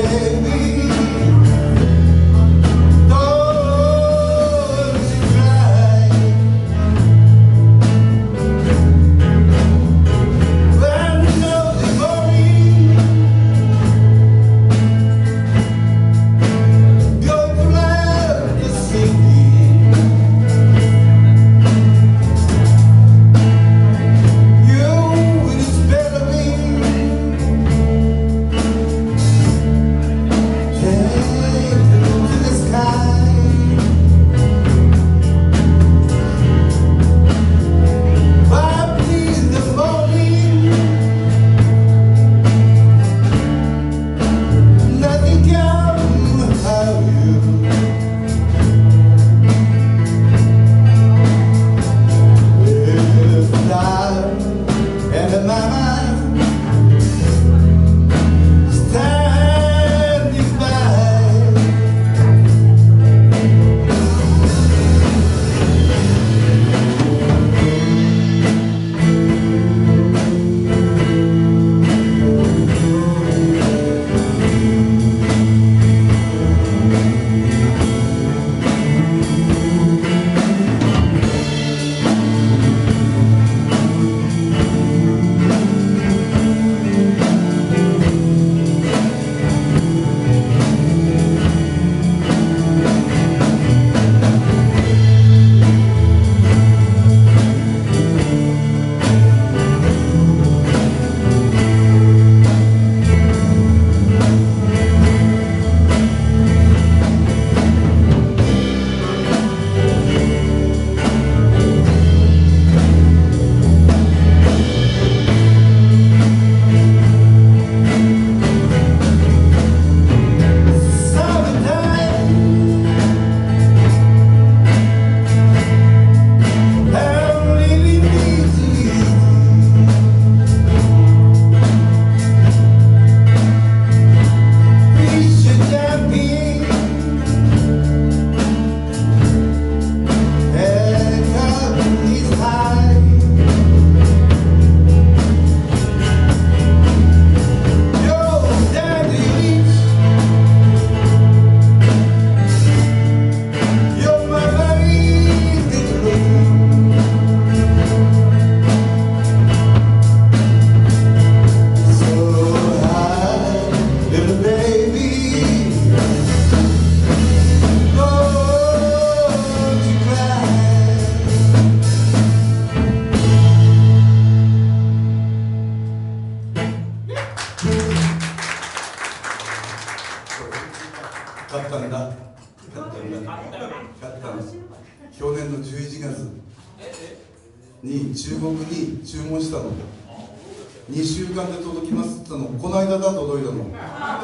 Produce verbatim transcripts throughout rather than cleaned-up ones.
去年のじゅういちがつに中国に注文したの。にしゅうかんで届きますって言ったの、この間だ届いたの。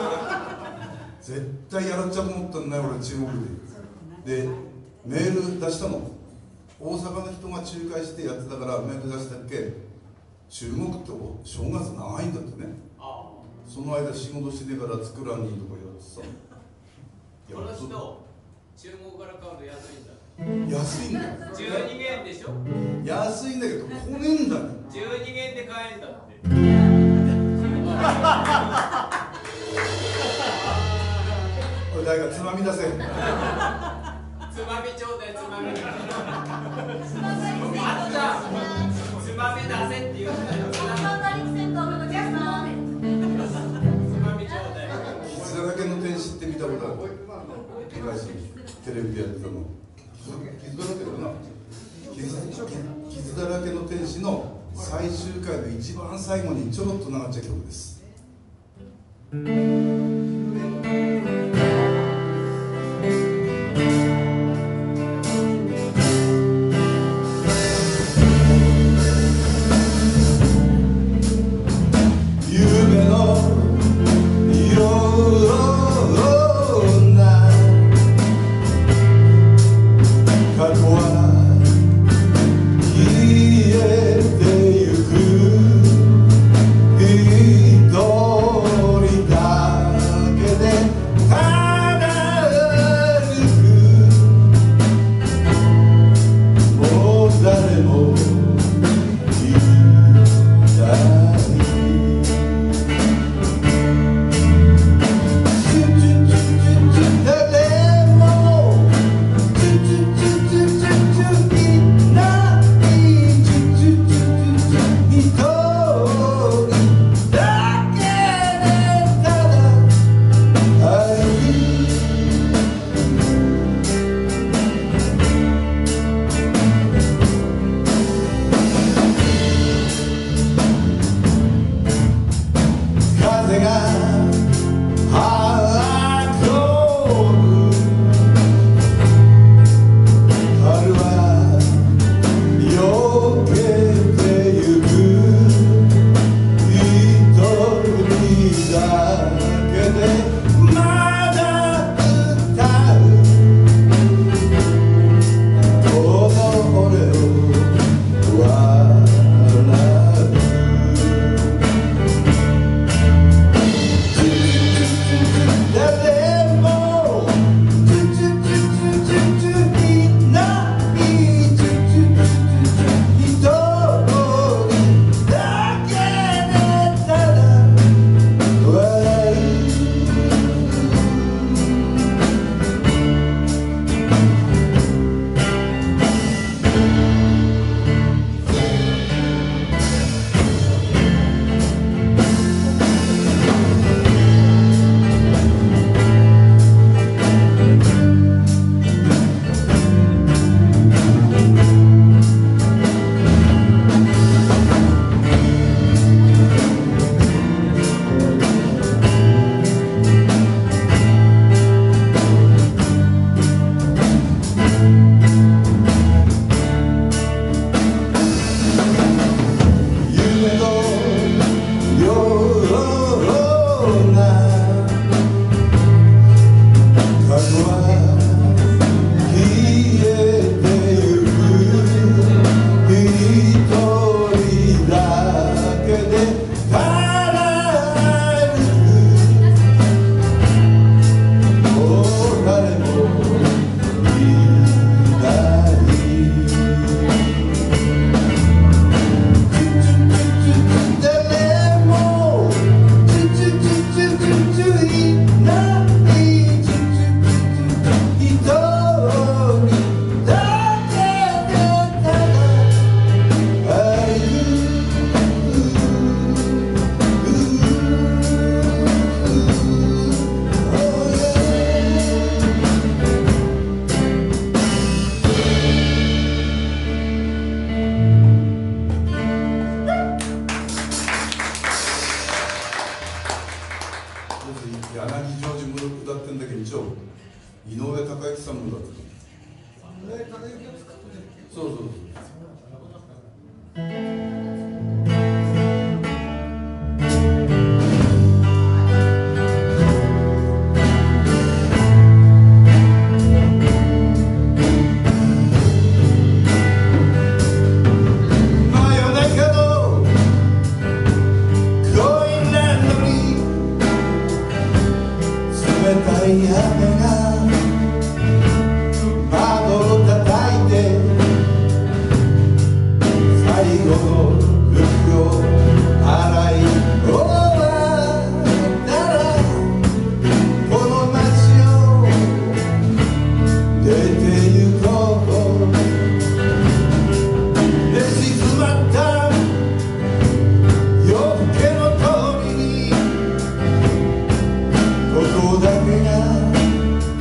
絶対やらっちゃうと思ったんだよ、俺、中国で。で、メール出したの。大阪の人が仲介してやってたからメール出したっけ、中国って正月長いんだってね。その間仕事しねえから作らんにとかやってさ。 この人、中国から買うと安いんだ。 安いんだよ。 じゅうにげんでしょ。 安いんだけど、来ねえんだよ。 じゅうにげんで買えんだって。 これ誰かつまみ出せ。 つまみちょうだい、つまみ。あった。つまみ出せって言うんだよ。つまみちょうだい。 傷だらけの天使って見たことある？昔テレビでやってたの。傷だらけだな。傷だらけの天使の最終回の一番最後にちょろっと流っちゃう曲です。夢のような過去は消えてゆく一人だ歌ってんだけど、一応井上貴之さんも歌ってる。そうそうそう。 雨が窓を叩いて最後の服を洗い終わったらこの街を出て行こう。寝静まった夜更けの通りにここだけが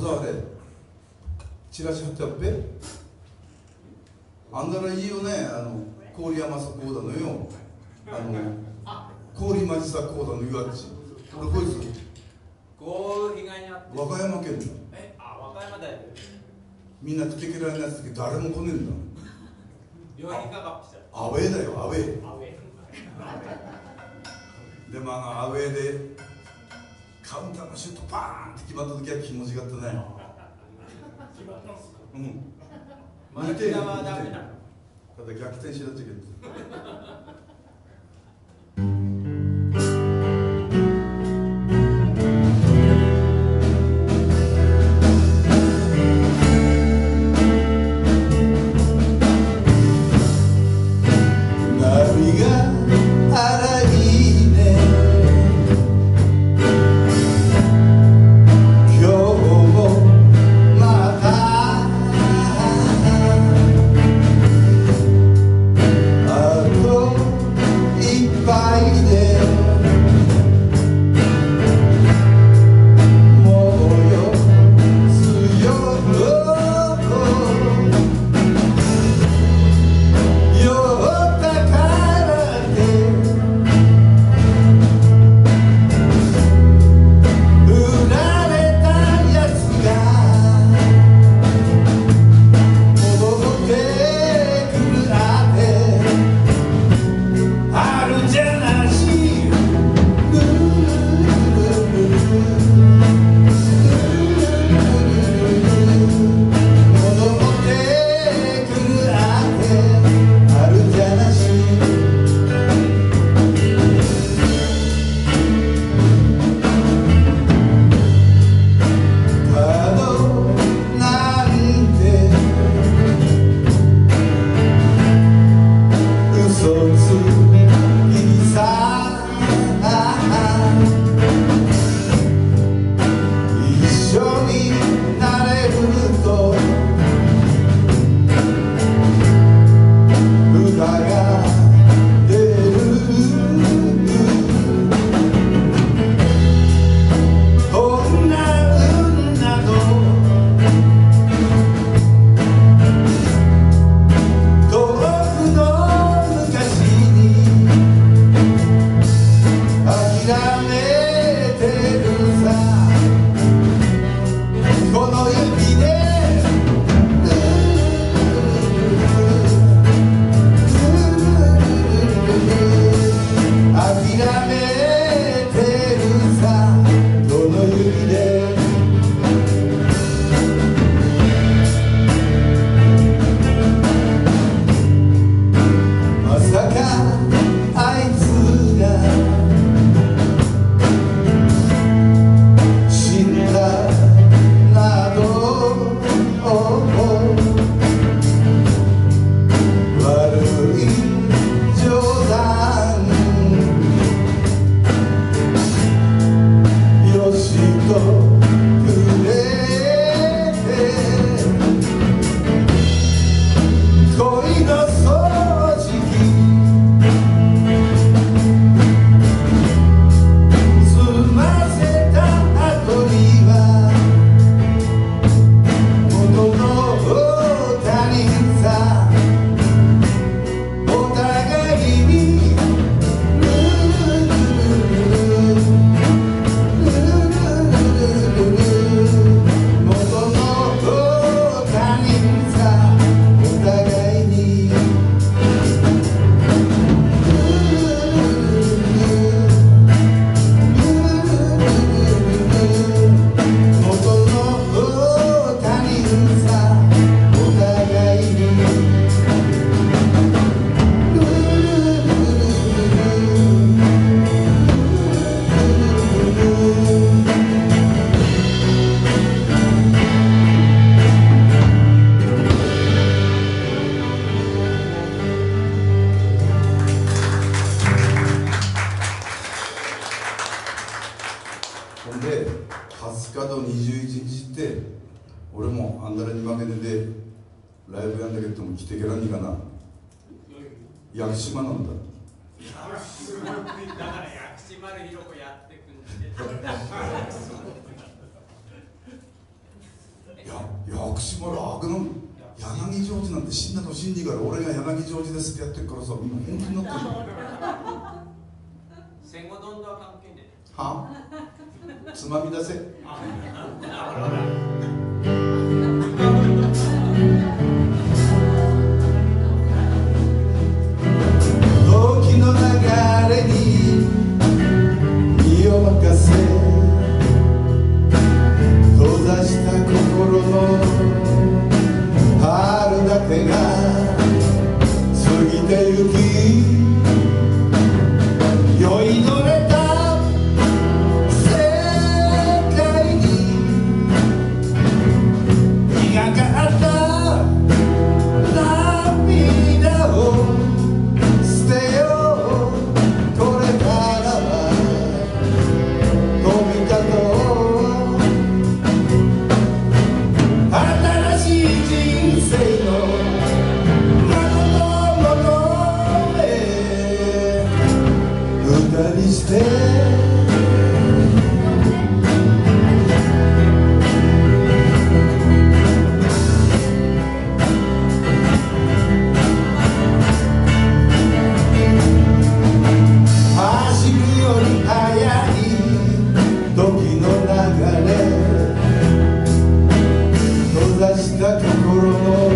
さあれチラシ貼ってあっぺあんならいいよねあの郡山さこうだのよあの郡町さこうだのゆあっち俺こいつこう被害に遭って和歌山県だえあ和歌山だよみんな来てくれないやつだけど誰も来ねえんだ病院かかってきたアウェーだよアウェーアウェイでもあのアウェーでカウンターのシュートバーンって決まった時は気持ちがあったねうんまだ北はダメなのただ逆転しなっちゃいけない俺もあんだらに負けてでライブやんだけども来てけらんにかな屋久島なんだだから屋久島でひろこやってくんで薬師丸悪の柳ジョージなんて死んだと信じから俺が柳ジョージですってやってるからさ、みんな本気になってる。 戦後どんどん関係ではつまみ出せ。時の流れに身を任せ、閉ざした心の春だけが過ぎてゆき、酔いどれた世界に磨かった涙を捨てよう。これからは飛び立とう。新しい人生の誠のへ二人して走るより速い時の流れ、閉ざした心の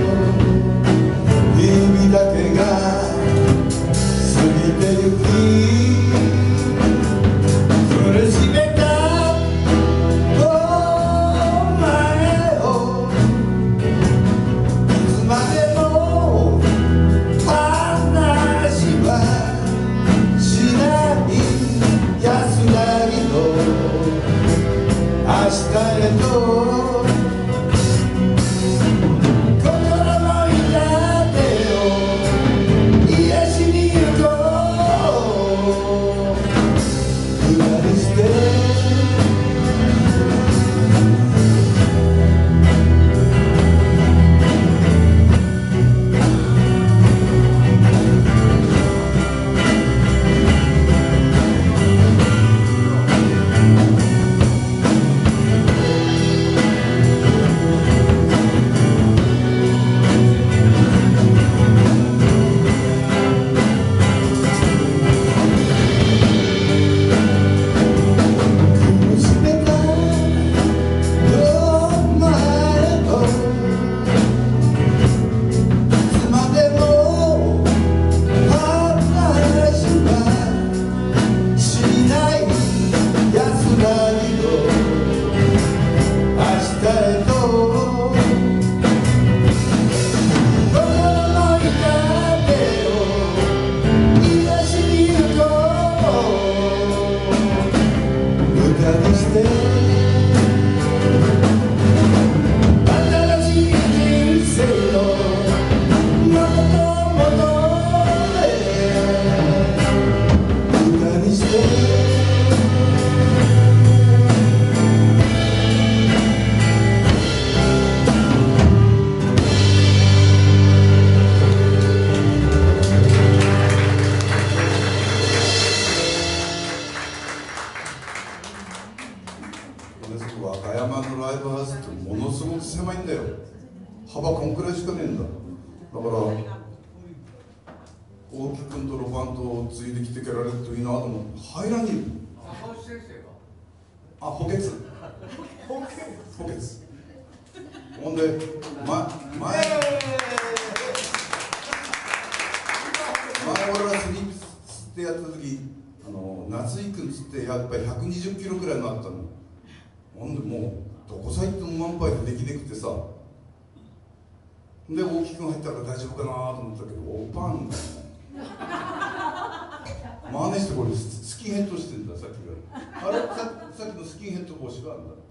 指だけが過ぎてゆき、苦しめたお前をいつまでも話はしない。安らぎの明日へと心の痛手を癒しに行こう。二人して和歌山のライブハウスってものすごく狭いんだよ。幅こんくらいしかねえんだ。だから大木君とロバンドをついできてけられるといいなと思って入らにいる。 赤星先生があ、補欠補欠ほんで、ま、前前俺らスリープスってやった時、あの夏井君つってやっぱりひゃくにじゅっキロくらいになったの。ほんでもうどこさ行っても満杯でできなくてさ、で大木君入ったら大丈夫かなと思ったけどおパンだよ真似してこれスキンヘッドしてんださっきからあれ さ, さっきのスキンヘッド帽子があるんだ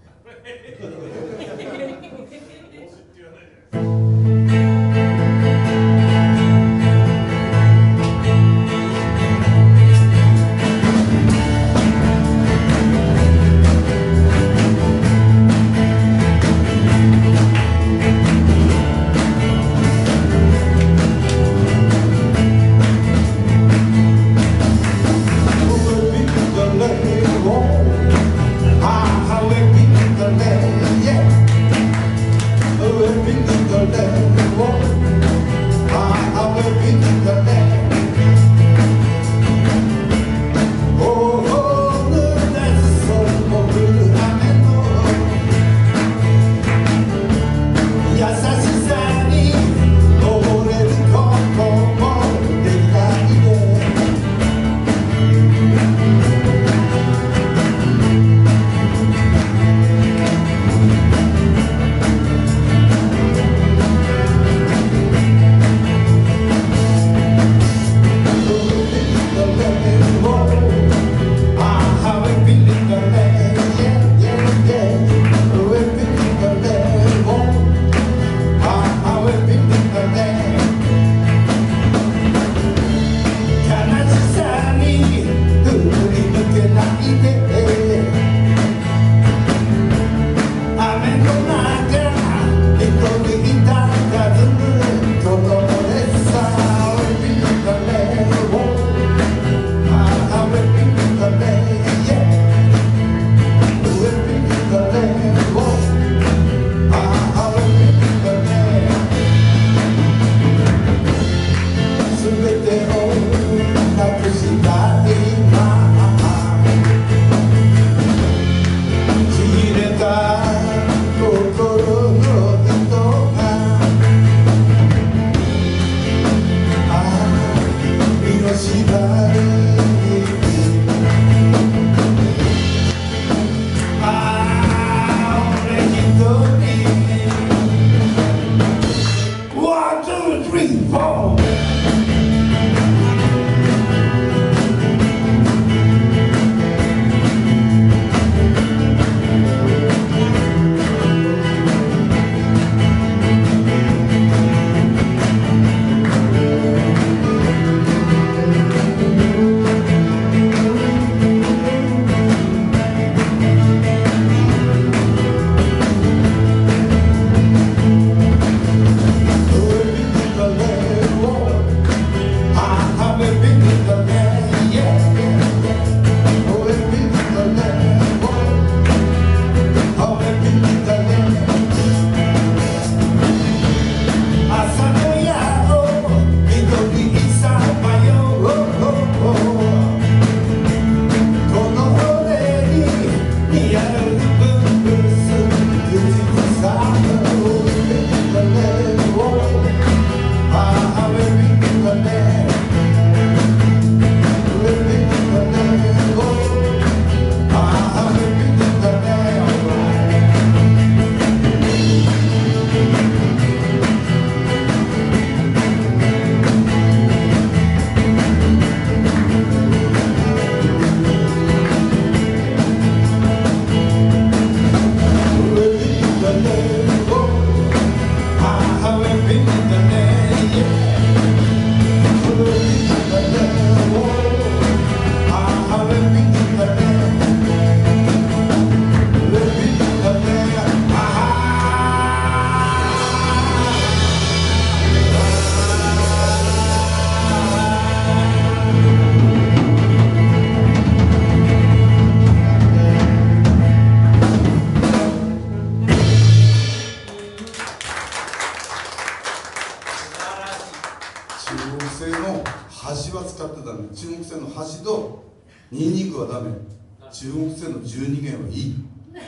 は使ってたね。中国製の箸とニンニクはダメ。中国製のじゅうにげんはいい。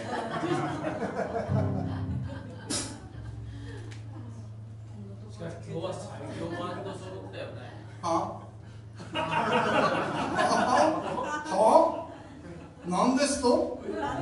しかし今日は最強バンド揃ったよね。 ははなんですと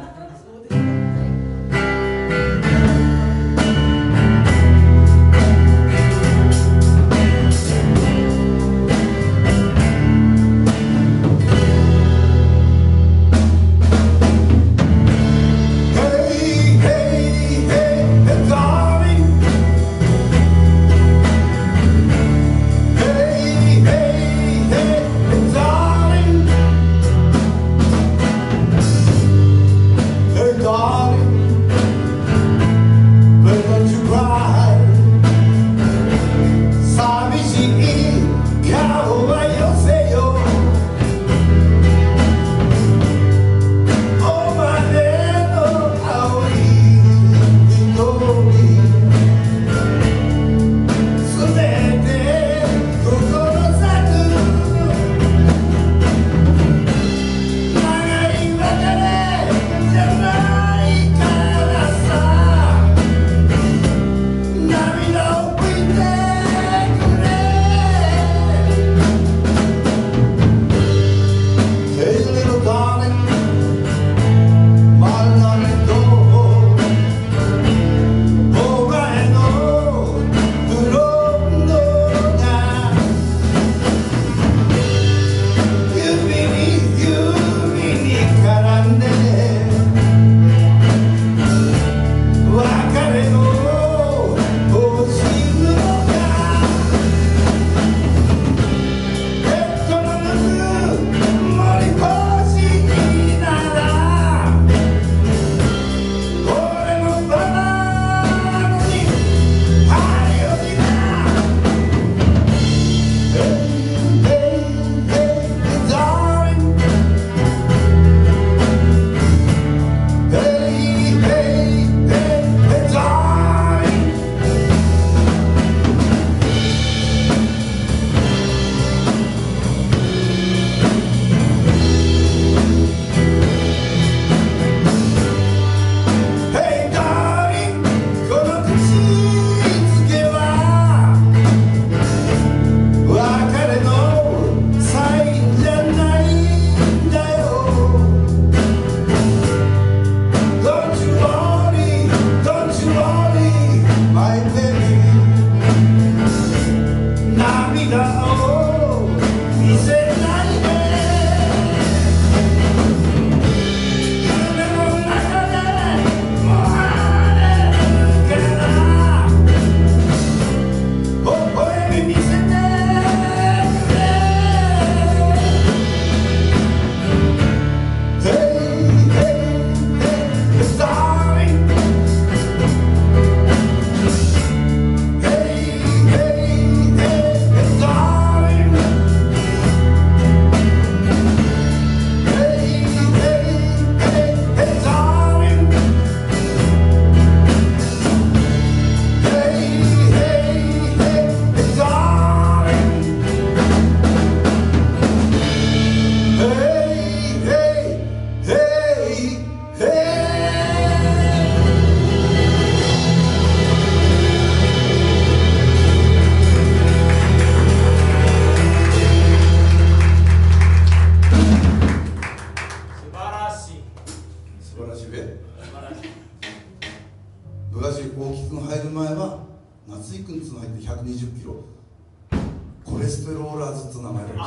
昔大木君入る前は夏井君っていうの入ってひゃくにじゅっキロ、コレステローラーズって名前だよ。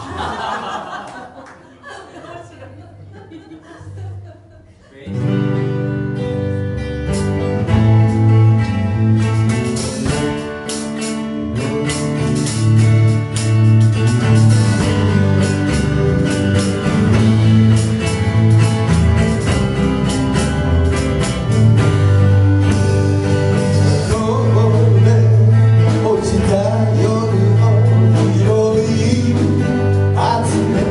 落ちた夜の広い集め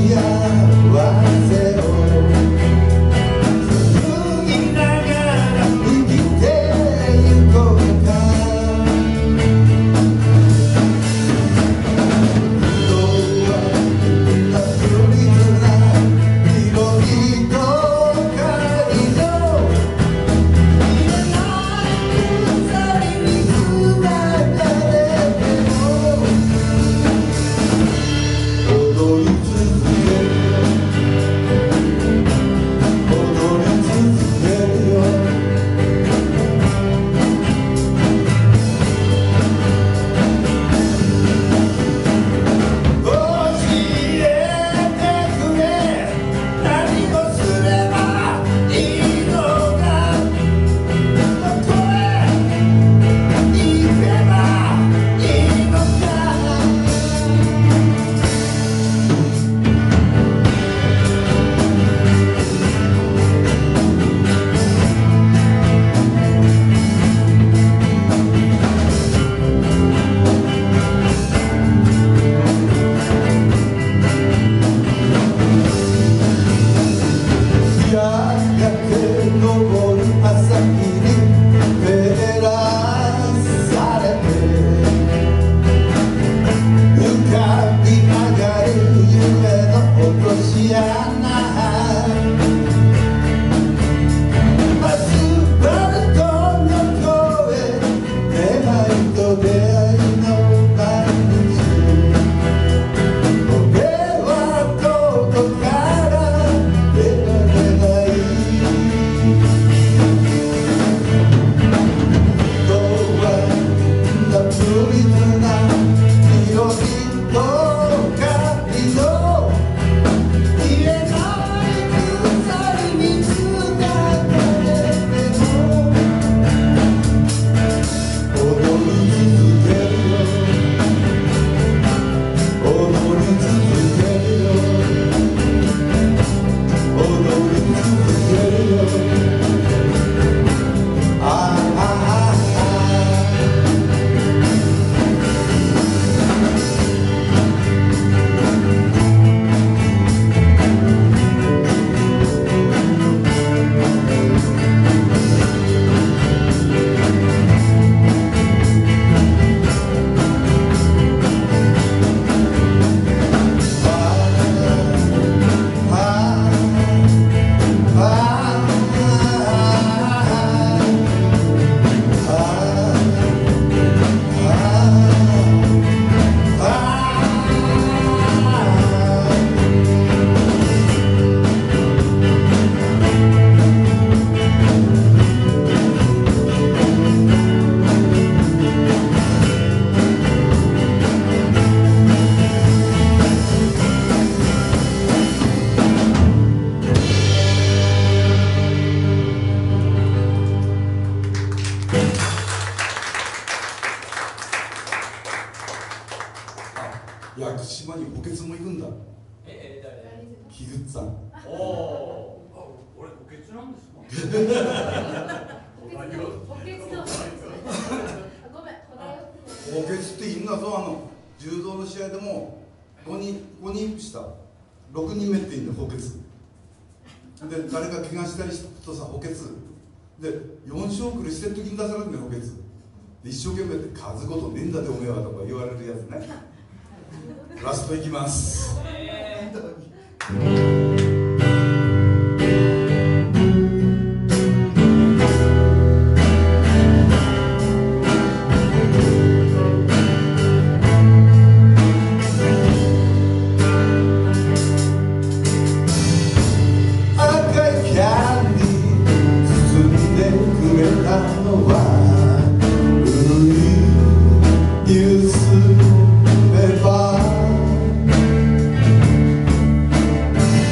屋久島に補欠も行くんだ。 ええ、誰？ 木口さん。 おお。 あ、俺補欠なんですか？ 補欠の補欠のごめん、 補欠っていいんだぞ。あの柔道の試合でもごにんごにん下ろくにんめっていいんだ、補欠で。誰か怪我したりしたとさ、補欠でよん勝くるしてる時に出されるんだよ、補欠で。一生懸命って数ごとねえんだでおめえはとか言われるやつね。ラストいきます。 えー 「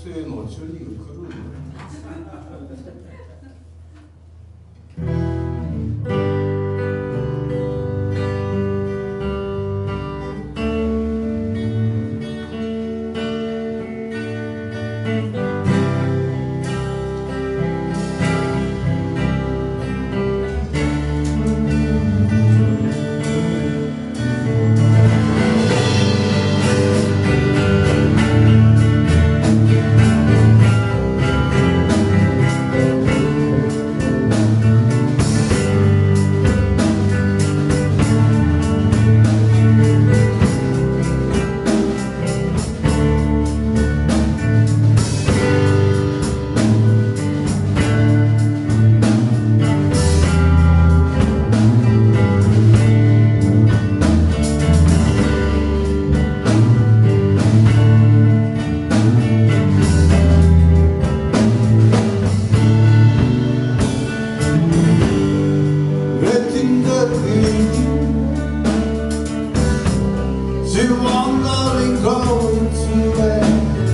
生のチューニング狂うの。She wandering going to where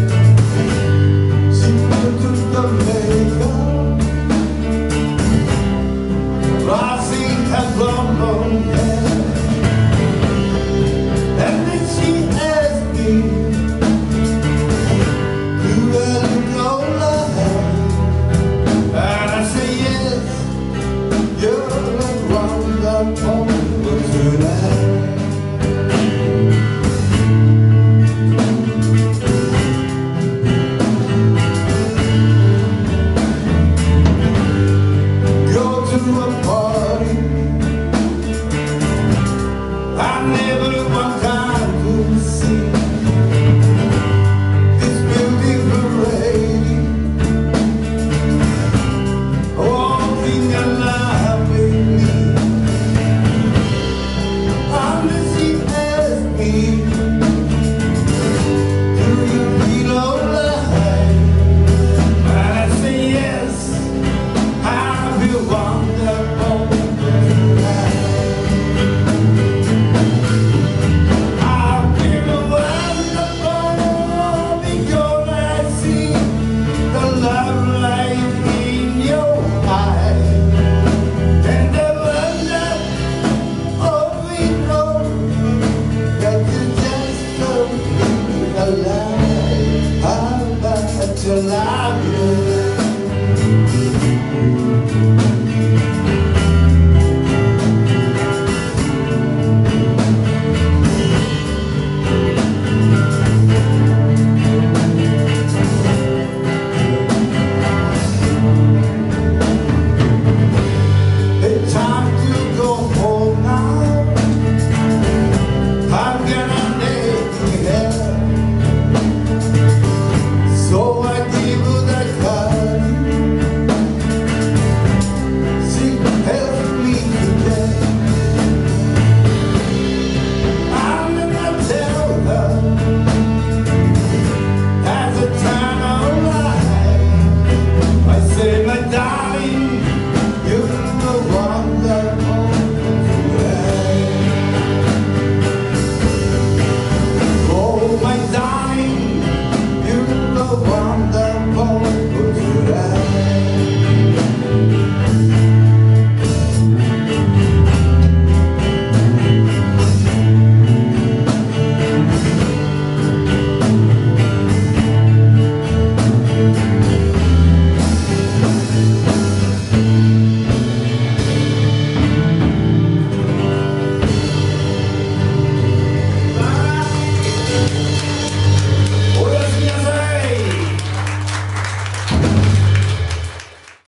she put the makeup, rising her blonde hair, and then she asked me to let it go live, and I say yes, you're the one that wants tonight. To love you.